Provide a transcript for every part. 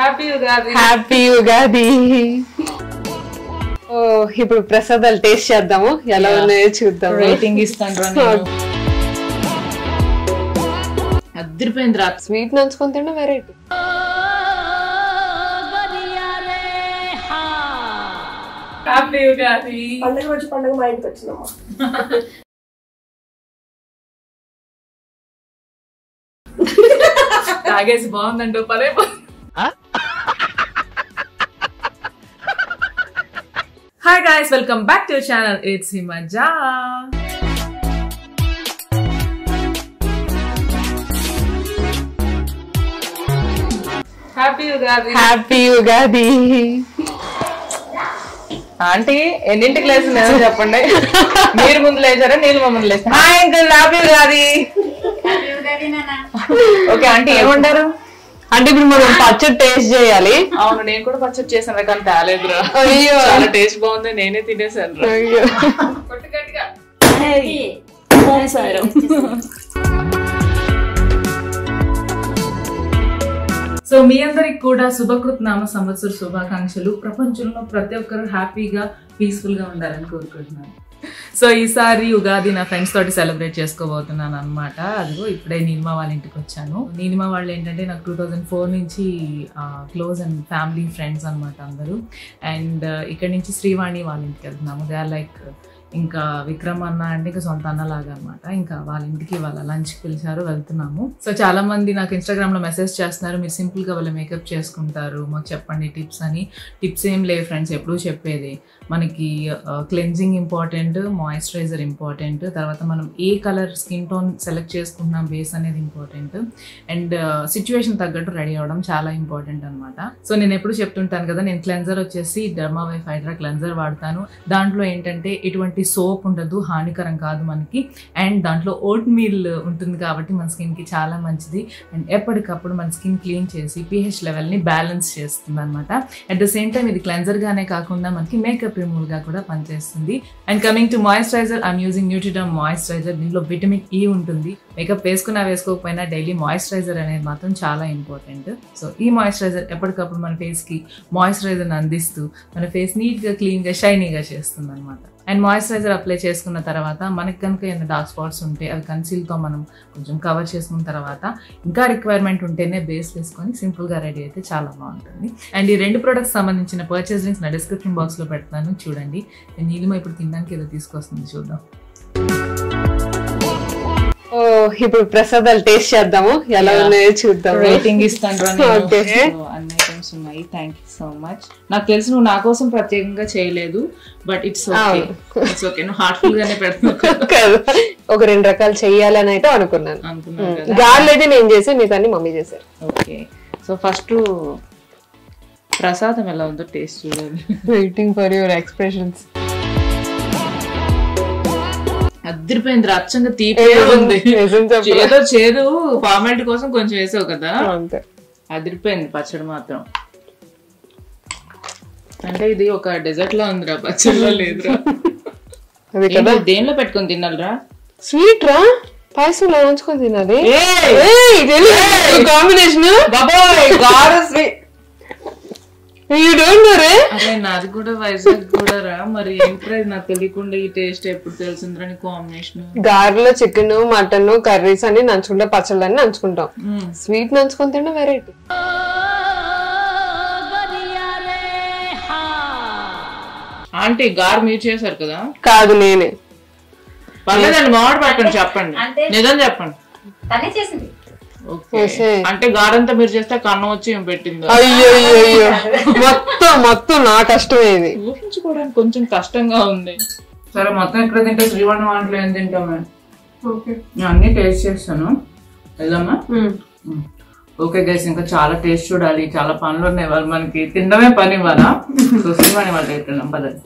Happy Ugadi. ఓ ఇప్పుడు ప్రసాదాలు taste చేద్దాము, ఎలా ఉన్నాయో చూద్దాం. రేటింగ్ ఇస్తాను. అద్దరిపోయింది రా. స్వీట్ నంచుకొని తిన్న వెరైటీ. హ్యాపీ యుగాది. పండుగ వచ్చి పండుగ మా ఇంటికి వచ్చిందమ్మా. తాగేసి బాగుందంటో పదే. Hi guys, welcome back to your channel. It's Himaja. Happy Ugadi. Happy Ugadi. Aunty ఎన్నింటికి లేచిందో చెప్పండి. మీరు ముందు లేచారా నీలిమ ముందు లేచారా? Hi uncle, happy Ugadi. Okay aunty ఏమంటారు? అంటే ఇప్పుడు మనం పచ్చడి టేస్ట్ చేయాలి. అవును, నేను కూడా పచ్చడి చేశాను కానీ తేలేదురా. అయ్యో, చాలా టేస్ట్ బాగుంది, నేనే తినేసాను. అయ్యో సో మీ అందరికి కూడా శుభకృత్ నామ సంవత్సర శుభాకాంక్షలు. ప్రపంచంలో ప్రతి ఒక్కరు హ్యాపీగా పీస్ఫుల్ గా ఉండాలని కోరుకుంటున్నాను. సో ఈసారి ఉగాది నా ఫ్రెండ్స్ తోటి సెలబ్రేట్ చేసుకోబోతున్నాను అనమాట. అదిగో ఇప్పుడే నీలిమా వాళ్ళ ఇంటికి వచ్చాను. నీలిమా వాళ్ళు ఏంటంటే నాకు 2004 నుంచి క్లోజ్ అండ్ ఫ్యామిలీ ఫ్రెండ్స్ అనమాట అందరూ. అండ్ ఇక్కడ నుంచి శ్రీవాణి వాళ్ళ ఇంటికి వెళ్తున్నాము. దే ఆర్ లైక్ ఇంకా విక్రమ్ అన్న అంటే ఇంకా సొంత అన్నలాగా అనమాట. ఇంకా వాళ్ళ ఇంటికి వాళ్ళ లంచ్ పిలిచారు, వెళ్తున్నాము. సో చాలా మంది నాకు ఇన్స్టాగ్రామ్ లో మెసేజ్ చేస్తున్నారు, మీరు సింపుల్ గా వాళ్ళ మేకప్ చేసుకుంటారు, మాకు చెప్పండి టిప్స్ అని. టిప్స్ ఏం లేవు ఫ్రెండ్స్, ఎప్పుడూ చెప్పేది మనకి క్లెన్జింగ్ ఇంపార్టెంట్, మాయిశ్చరైజర్ ఇంపార్టెంట్, తర్వాత మనం ఏ కలర్ స్కిన్ టోన్ సెలెక్ట్ చేసుకుంటున్నాం బేస్ అనేది ఇంపార్టెంట్, అండ్ సిచ్యువేషన్ తగ్గట్టు రెడీ అవ్వడం చాలా ఇంపార్టెంట్ అనమాట. సో నేను ఎప్పుడు చెప్తుంటాను కదా, నేను క్లెన్జర్ వచ్చేసి డెర్మావైవ్ హైడ్రా క్లెన్జర్ వాడతాను. దాంట్లో ఏంటంటే ఎటువంటి సోప్ ఉండదు, హానికరం కాదు మనకి, అండ్ దాంట్లో ఓట్ మీల్ ఉంటుంది కాబట్టి మన స్కిన్ కి చాలా మంచిది. అండ్ ఎప్పటికప్పుడు మన స్కిన్ క్లీన్ చేసి pH లెవెల్ ని బ్యాలెన్స్ చేస్తుంది అనమాట. అట్ ద సేమ్ టైం ఇది క్లెన్జర్ గానే కాకుండా మనకి మేకప్ రిమూవల్ గా కూడా పనిచేస్తుంది. And coming to moisturiser, I'm using Nutriderm moisturiser. దీంట్లో విటమిన్ E ఉంటుంది. మేకప్ వేసుకున్నా వేసుకోకపోయినా డైలీ మాయిశ్చరైజర్ అనేది మాత్రం చాలా ఇంపార్టెంట్. సో ఈ మాయిశ్చరైజర్ ఎప్పటికప్పుడు మన ఫేస్ కి మాయిశ్చరైజర్ అందిస్తూ మన ఫేస్ నీట్ గా క్లీన్ గా షైనీగా చేస్తుంది అనమాట. అండ్ మాయిశ్చరైజర్ అప్లై చేసుకున్న తర్వాత మనకి కనుక ఏమైనా డార్క్ స్పాట్స్ ఉంటే అవి కన్సీల్తో మనం కొంచెం కవర్ చేసుకున్న తర్వాత ఇంకా రిక్వైర్మెంట్ ఉంటేనే బేస్ వేసుకొని సింపుల్గా రెడీ అయితే చాలా బాగుంటుంది. అండ్ ఈ రెండు ప్రొడక్ట్స్ సంబంధించిన పర్చేస్ లింక్స్ నా డిస్క్రిప్షన్ బాక్స్లో పెడతాను, చూడండి. నీలిమ ఇప్పుడు తినడానికి ఏదో తీసుకొస్తుంది, చూద్దాం. ఓ ఇప్పుడు ప్రసాదాలు టేస్ట్ చేద్దాము, ఎలా ఉన్నాయో చూద్దాం. రేటింగ్ ఇస్తాను. అన్ని ఐటమ్స్ ఉన్నాయి. Thank you so much. నాకు తెలిసి నువ్వు నా కోసం ప్రత్యేకంగా చేయలేదు, but it's okay. It's okay, నువ్వు హార్ట్ఫుల్ గానే పెడుతున్నావు. ఒక 2 రకాలు చెయ్యాలని అయితే అనుకున్నాను. గార్లు అయితే నేను చేసాను, మిగతా మమ్మీ చేశారు. ఓకే, సో ఫస్ట్ ప్రసాదం ఎలా ఉందో టేస్ట్ చూడాలి. Waiting for your expressions. అద్దరిపోయింది, అచ్చంగా తీపి ఉంది. ఏదో చేదు ఫార్మాలిటీ కోసం కొంచెం వేసావు కదా, అదిరిపోయింది. పచ్చడి మాత్రం అంటే ఇది ఒక డెజర్ట్ లా ఉందిరా, పచ్చడిలో లేదురా. దేనిలో పెట్టుకొని తినాలిరా? స్వీట్ రా, పాయసంలో ఉంచుకొని తినాలి. కాంబినేషన్ అదే నాది కూడా వైజాగ్ కూడా రా. మరి ఏంటి నాకు తెలియకుండా ఈ టేస్ట్ ఎప్పుడు తెలిసిందిరా నీ కాంబినేషన్? గారెలో చికెన్, మటన్, కర్రీస్ అని నంచుకుంటాం, పచ్చళ్ళు అని నంచుకుంటాం. స్వీట్ నంచుకొని తిన్న వెరైటీ. ఆంటీ గారు మీరు చేశారు కదా? కాదు, నేనే. పర్లేదండి, మామిడి పట్టండి, చెప్పండి, నిజం చెప్పండి. అంటే గారంతా మీరు చేస్తే కన్నం వచ్చి ఏం పెట్టింది? అయ్యో మొత్తం నా కష్టమే, ఇది ఊహించుకోవడానికి కొంచెం కష్టంగా ఉంది. సరే, మొత్తం ఇక్కడ తింటే శ్రీవాణి వంటలో ఏం తింటాం మేము? అన్ని టేస్ట్ చేస్తాను, వెళ్దామా? ఓకే గైస్, ఇంకా చాలా టేస్ట్ చూడాలి, చాలా పనులు ఉన్నాయి. వాళ్ళు మనకి తినడమే పని ఇవ్వాలా. సో శ్రీవాణి వాళ్ళు తింటున్నాం, పదండి.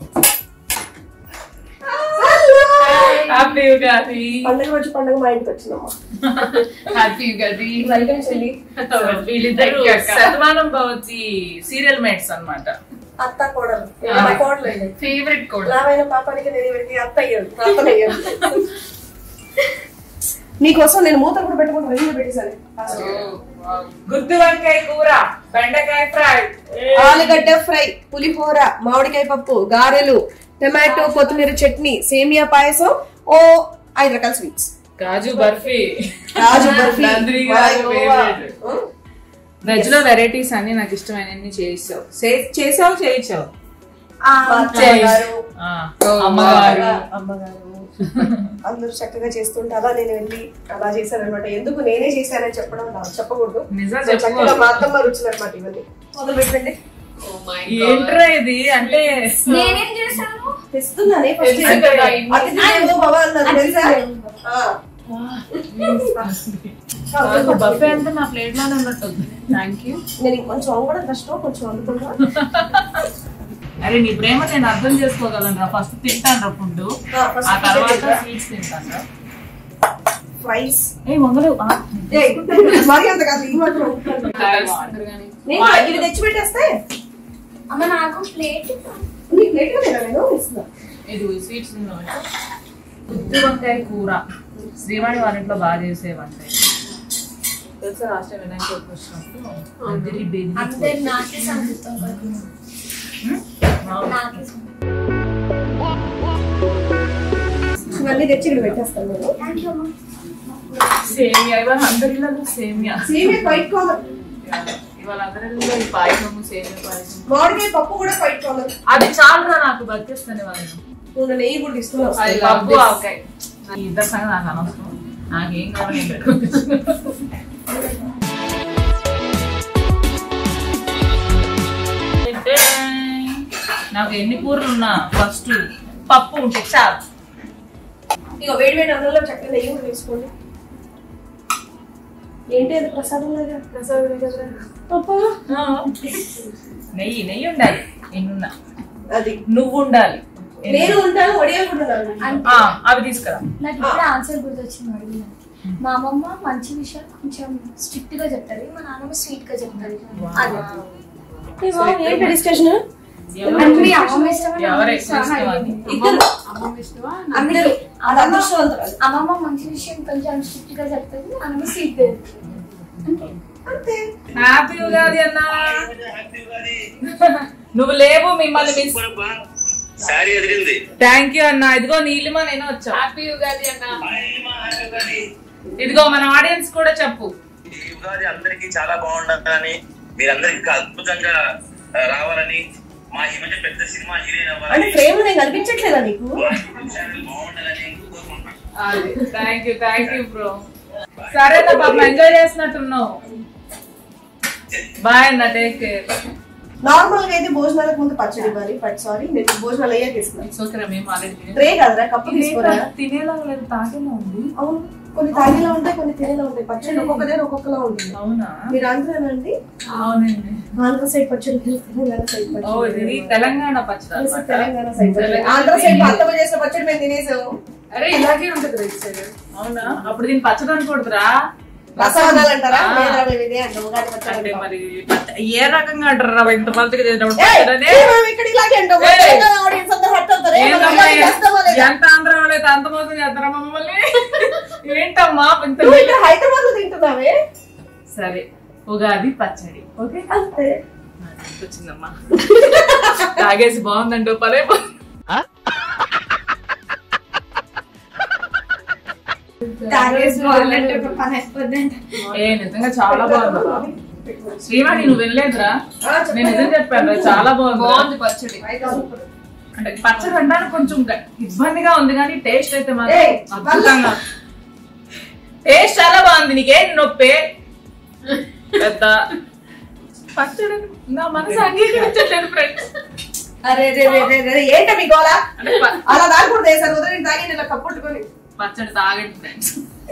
హ్యాపీ యుగాది. పండుగ వచ్చి పండుగ మా ఇంటికి వచ్చిందమ్మా. హ్యాపీ యుగాది. వీళ్ళిద్దరు శతమానం భవతి సీరియల్ మేట్స్ అన్నమాట. అత్త కోడలు, కోడలు ఫేవరెట్ కోడలు. నావైన పాపానికి నేను అత్త అయ్యాను, తాతలు అయ్యాను. నీకోసం నేను మూతలు కూడా పెట్టుకుంటూ రెడీగా పెట్టేసాను. గుత్తి వంకాయ కూర, బెండకాయ ఫ్రై, ఆలుగడ్డ ఫ్రై, పులిహోర, మామిడికాయ పప్పు, గారెలు, టమాటో కొత్తిమీర చట్నీ, సేమియా పాయసం, 5 రకాల స్వీట్స్, కాజు బర్ఫీ, వెజ్ లో వెరైటీస్ అన్ని నాకు ఇష్టమైన చేసావు. చేయించావు అమ్మగారు అందరూ చక్కగా చేస్తుంటే అలా నేను వెళ్ళి అలా చేశాను అనమాట. ఎందుకు నేనే చేశానని చెప్పకూడదు, చక్కగా మా అత్తమ్మ రుచులు అనమాట. ఇవన్నీ మొదలు పెట్టండి. ఏంట్రా ఇది అంటే నేనేం చేశాను తెస్తున్నానే బఫే అంటే నా ప్లేట్ లోనే ఉన్నట్టు. Thank you. నేను కొంచెం వంగడం కష్టం, కొంచెం వండుతున్నా. అరే నీ ప్రేమ నేను అర్థం చేసుకోగలను. ఫస్ట్ తింటాను ఫుడ్, ఆ తర్వాత స్వీట్స్ తింటాను. ఫ్రైస్ వంగలేవు మరి అంత కాదు, ఈ మాత్రం ఇది తెచ్చి పెట్టేస్తే అమ్మ నాకు ప్లేట్ నేను ఇస్తున్నా. ఇది స్వీట్స్ గుత్తి వంకాయ కూర శ్రీవాణి వాళ్ళ ఇంట్లో బాగా చేసే వంకాయ తెలుసా. లాస్ట్ టైం వినాయక చవితికి వచ్చినప్పుడు ఇవన్నీ తెచ్చి ఇక్కడ పెట్టేస్తాను నేను. సేమియా ఇవాళ అందరిలో సేమియా క్వైట్ కామన్. ఇవాళ అందరిలో ఈ పాయసము సేమియా పాయసం, మామిడికాయ పప్పు కూడా క్వైట్ కామన్. అది చాలుగా నాకు బతికేస్తాను. వాళ్ళు నెయ్యి కూడా తీసుకున్నాను. పప్పు ఆవకాయ ఇద్దరు సంగతి నాకు అనవసరం. నాకేం కావాలి నేను పెట్టుకుంటాను. నాకు ఎన్ని కూరలు ఉన్నా ఫస్ట్ పప్పు ఉంటే చాలు. ఇక వేడి వేడి అన్నంలో చక్కగా నెయ్యి కూడా వేసుకోండి. ఏంటి అది ప్రసాదం లాగా? ప్రసాదం కదా. నెయ్యి ఉండాలి. ఎన్నున్నా అది నువ్వు ఉండాలి. నేను ఉంటాను, వడియాలు కూడా అవి తీసుకురా. నాకు ఇప్పుడు ఆన్సర్ గుర్తొచ్చింది అడిగిన. మా అమ్మమ్మ మంచి విషయాలు కొంచెం స్ట్రిక్ట్ గా చెప్తారు, మా నాన్నమ్మ స్వీట్ గా చెప్తారు. ఏంటి డిస్కషన్? అమ్మమ్మ మంచి విషయం కొంచెం స్ట్రిక్ట్ గా చెప్తారు, నాన్నమ్మ స్వీట్. హ్యాపీ ఉగాది అన్నా. నువ్వు లేవు, మిమ్మల్ని మిస్. థ్యాంక్ యూ అన్నా. ఇదిగో నీలిమ నేను వచ్చా. హ్యాపీ ఉగాది అన్నా. ఇదిగో మన ఆడియన్స్ కూడా చెప్పు. ఈ ఉగాది అందరికి చాలా బాగుండాలని, మీరందరూ ఇంకా అద్భుతంగా రావాలని, మా హిమజ పెద్ద సినిమా హీరోయిన్ అవ్వాలని, ప్రేమ నేను కనిపించట్లేదా నీకు? బాగుండాలని కోరుకుంటున్నాను. Thank you bro. సరే పాప ఎంజాయ్ చేసినట్టున్నావు. బాయ్ అన్న, టేక్ కేర్. నార్మల్ గా అయితే భోజనాలకు ముందు పచ్చడి ఇవ్వాలి, బట్ సారీ నేను భోజనాలు అయ్యాక ఇస్తున్నాను. ట్రే కదరా, కప్పు తీసుకోరా. తినేలాగా లేదు, తాగేలా ఉంది. అవును, కొన్ని తాగేలా ఉంటాయి, కొన్ని తినేలా ఉంటాయి. పచ్చడి ఒక్కొక్క దగ్గర ఒక్కొక్కలా ఉంటుంది. అవునా? మీరు ఆంధ్రానండి? అవునండి. ఆంధ్ర సైడ్ పచ్చడి, తెలంగాణ సైడ్ పచ్చడి. తెలంగాణ పచ్చడి. తెలంగాణ సైడ్ పచ్చడి. ఆంధ్ర సైడ్ అత్తమ్మ చేసిన పచ్చడి మేము తినేసాము. అరే ఇలాగే ఉంటది. అవునా? అప్పుడు దీన్ని పచ్చడి అనకూడదురా, రసవనాలు అంటారా? అంటే మరి ఏ రకంగా అంటారా? ఇంత మందిగా చేసినప్పుడు ఎంత ఆంధ్ర వాళ్ళైతే అంత మోసం చేస్తారా మమ్మల్ని? ఏంటమ్మా హైదరాబాద్ లో తింటున్నావే. సరే, ఉగాది పచ్చడి ఓకే. అంతే వచ్చిందమ్మా. తాగేసి బాగుందండి పదే. నిజంగా చాలా బాగుంది. శ్రీవాణి నువ్వు వెళ్ళలేదురా? నేను నిజం చెప్పాను, చాలా బాగుంది పచ్చడి. అంటే పచ్చడి అనడానికి కొంచెం ఇబ్బందిగా ఉంది, కానీ టేస్ట్ అయితే మాత్రం అద్భుతంగా. టేస్ట్ చాలా బాగుంది. నీకేం నొప్పే పెద్ద పచ్చడి నా మనసు అంగీకరించట్లేదు ఫ్రెండ్స్. అరే ఏంటో మీ గోళ? అలా తాగకూడదు. వేసారు ఉదయం తాగి నేను కప్పుట్టుకొని పచ్చడి తాగండి ఫ్రెండ్స్.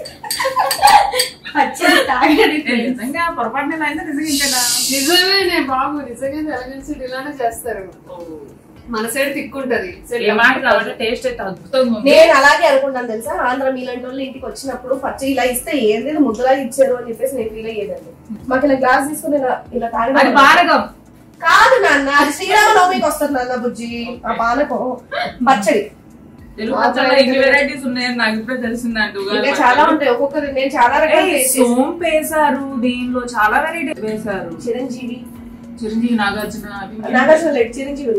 నిజంగా పొరపాటున నిజమేనే బాబు, నిజంగా తెలంగాణ సైడ్ ఇలానే చేస్తారు. మన సైడ్ తిక్కుంటది. టేస్ట్ అయితే అద్భుతంగా. నేను అలాగే అనుకుంటాను తెలుసా. ఆంధ్ర మీలాంటి వాళ్ళు ఇంటికి వచ్చినప్పుడు పచ్చడి ఇలా ఇస్తే ఏంటంటే ముద్దలాగా ఇచ్చారు అని చెప్పేసి నేను ఫీల్ అయ్యేదండి. మాకు ఇలా గ్లాస్ తీసుకుని ఇలా తాగడం పానకం కాదు నాన్న, అది శ్రీరామనవమికి వస్తుంది నాన్న బుజ్జి. ఆ పానకం పచ్చడి తెలుగు పచ్చళ్ళ ఇన్ని వెరైటీస్ ఉన్నాయని నాకు ఇప్పుడే తెలిసిందంటూ. ఇంకా చాలా ఉంటాయి, ఒక్కొక్కరు నేను చాలా రకాలు సోంపు వేసారు, దీనిలో చాలా వెరైటీ వేసారు. చిరంజీవి నాగార్జున లేదు, చిరంజీవి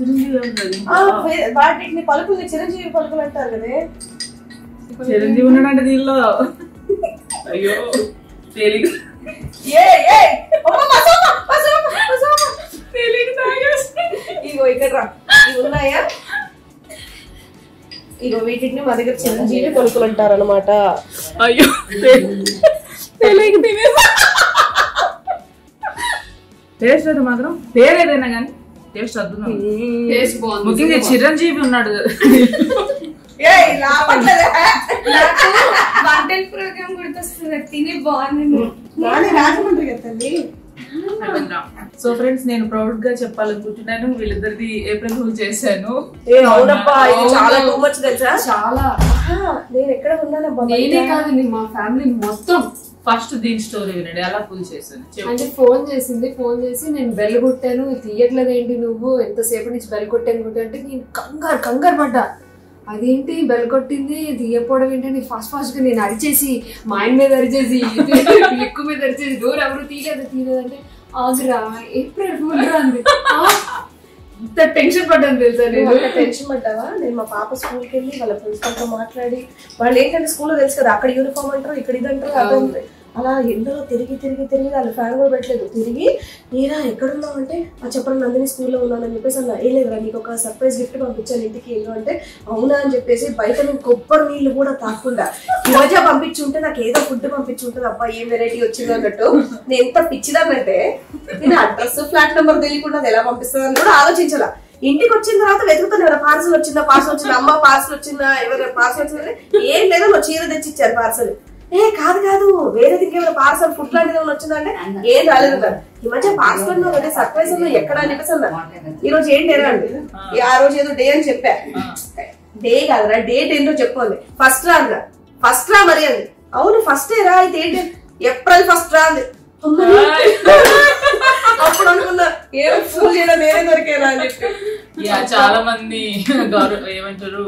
వాటిని పలుకులు చిరంజీవి పలుకులు అంటారు కదా. చిరంజీవి ఉన్నాడంటే దీనిలో అయ్యో తేలిక ఇగో ఇక్కడ రా, ఇవి ఉన్నాయా? ఇగో వీటిని మా దగ్గర చిరంజీవి పలుకులు అంటారు అనమాట. అయ్యో తెలియక తినేసా. టేస్ట్ అయితే మాత్రం పేరు ఏదైనా కానీ టేస్ట్ అద్భుతం. ముఖ్యంగా చిరంజీవి ఉన్నాడు. వంటల ప్రోగ్రామ్ గుర్తొస్తుంది, తిని బాగుంది. రాజమండ్రి కదా తల్లి. సో ఫ్రెండ్స్, నేను ప్రౌడ్ గా చెప్పాలనుకుంటున్నాను, వీళ్ళిద్దరిది ఏప్రిల్ ఫుల్ చేశాను. అవునబ్బా, ఇది చాలా టూ మచ్ తెలుసా. చాలా నేను ఎక్కడ ఉన్నానబ్బా, నేనే కాదు మా ఫ్యామిలీ మొత్తం. ఫస్ట్ దీని స్టోరీ వినండి, అలా ఫుల్ చేశాను. అంటే ఫోన్ చేసి నేను బెల్ కొట్టాను, తీయట్లేదు ఏంటి నువ్వు, ఎంతసేపు నుంచి బెల్ కొట్టాను అంటే నేను కంగారు పడ్డా. అదేంటి బెల్ కొట్టింది తీయకపోవడం ఏంటని ఫాస్ట్ గా నేను అరిచేసి, మా ఆయన మీద అరిచేసి, లిక్కు మీద అరిచేసి, డోర్ ఎవరు తీయలేదంటే ఆగురా ఏప్రిల్ ఫుల్ రా అంది. ఇంత టెన్షన్ పడ్డాను తెలుసా. నేను టెన్షన్ పడ్డావా? నేను మా పాప స్కూల్కి వెళ్ళి వాళ్ళ ప్రిన్సిపల్ తో మాట్లాడి, వాళ్ళు ఏంటంటే స్కూల్లో తెలుసు కదా, అక్కడ యూనిఫామ్ అంటారు, ఇక్కడ ఇది అంటారు, అదే అలా ఎండలో తిరిగి వాళ్ళు ఫ్యాన్ కూడా పెట్టలేదు. తిరిగి నేరా ఎక్కడున్నావు అంటే, చెప్పండి నందిని స్కూల్లో ఉన్నాను అని చెప్పేసి అన్నా. ఏం లేదురా, నీకు ఒక సర్ప్రైజ్ గిఫ్ట్ పంపించాను ఇంటికి వెళ్ళు అంటే, అవునా అని చెప్పేసి బయట నేను కొబ్బరి నీళ్ళు కూడా తాకుండా హిమజ పంపించుంటే నాకు ఏదో ఫుడ్ పంపించుంటుంది, అబ్బా ఏం వెరైటీ వచ్చిందో అన్నట్టు. నేను ఎంత పిచ్చిదానంటే నేను అడ్రస్ ఫ్లాట్ నెంబర్ తెలియకుండా అది ఎలా పంపిస్తుందని కూడా ఆలోచించాల. ఇంటికి వచ్చిన తర్వాత వెతుకుతాను, ఎవరైనా పార్సల్ వచ్చిందా, అమ్మ పార్సల్ వచ్చిందా, ఎవరైనా పార్సల్ వచ్చిందా, ఏం లేదో నువ్వు చీర తెచ్చిచ్చారు పార్సల్. కాదు వేరే ఇంకేమైనా పార్సల్ ఫుడ్ లాంటిది ఏమైనా వచ్చిందంటే ఏం రాలేదు కదా. ఈ మధ్య పార్సల్ లో సర్ప్రైజ్ లో ఎక్కడ అనిపిస్తుంది ఈ రోజు ఏంటి ఎరా అండి, ఆ రోజు ఏదో డే అని చెప్పా. డే కాదురా, డేట్ ఏంటో చెప్పండి. ఫస్ట్ రా మరి అంది. అవును ఫస్ట్ రా, అయితే ఏంటి ఏప్రిల్ ఫస్ట్ రా అంది. అప్పుడు అనుకున్నా ఏం ఫోన్ చేయడం నేనే దొరికేనా అని చెప్పి. చాలా మంది ఏమంటారు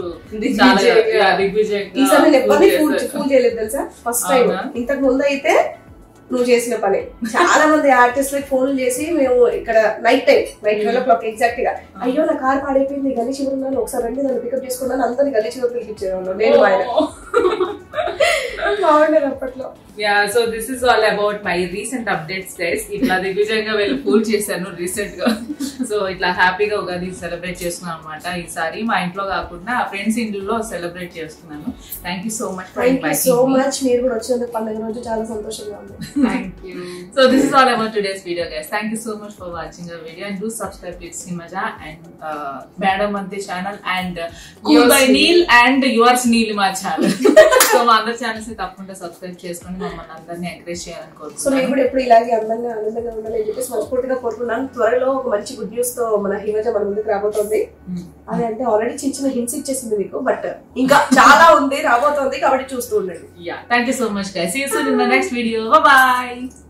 ఈసారి నేను ఎవరిని ఫోన్ చేయలేదు తెలుసా, ఫస్ట్ టైం. ఇంతకు ముందు అయితే నువ్వు చేసిన పని. చాలా మంది ఆర్టిస్టులకు ఫోన్లు చేసి, మేము ఇక్కడ నైట్ 12 ఎగ్జాక్ట్ గా, అయ్యో నా కార్ పాడైపోయింది, గల్లీ చివరి ఉన్నాను, ఒకసారి రండి నన్ను పికప్ చేసుకున్నాను, అందరినీ గల్లీ చివరి పిలిపించేవాళ్ళు నేను ఆయన. బాగుండేది అప్పట్లో. So this is all about my recent updates guys. ఇట్లా దిగ్విజయంగా వీళ్ళు పూల్ చేశాను రీసెంట్ గా. సో ఇట్లా హ్యాపీగా ఉగాది సెలబ్రేట్ చేసుకున్నాను అనమాట. ఈసారి మా ఇంట్లో కాకుండా ఫ్రెండ్స్ ఇంట్లో సెలబ్రేట్ చేసుకున్నాను. Thank you so much. మీరు కూడా వచ్చినందుకు పండుగ రోజు చాలా సంతోషంగా ఉంది. Thank you. So this is all about today's video, guys. Thank you so much for watching our video, and do subscribe to Himaja and Madam Ante channel and Cool by Neel and yours Neelima channel. So మా అందరి channels తప్పకుండా subscribe చేసుకొని మమ్మల్ని అందరినీ encourage చేయాలని కోరుకుంటున్నాను. So నేను కూడా ఎప్పుడు ఇలాగే ఆనందంగా ఉండాలని చెప్పేసి మనస్ఫూర్తిగా కోరుకున్నాను. త్వరలో ఒక మంచి గుడ్ న్యూస్ తో మన హిమజ మన ముందుకు రాబోతోంది. అదే అంటే ఆల్రెడీ చిన్న హింట్స్ ఇచ్చేసింది మీకు, బట్ ఇంకా చాలా ఉంది రాబోతోంది, కాబట్టి చూస్తూ ఉండండి. Yeah, thank you so much guys. See you soon in the next video. Bye bye.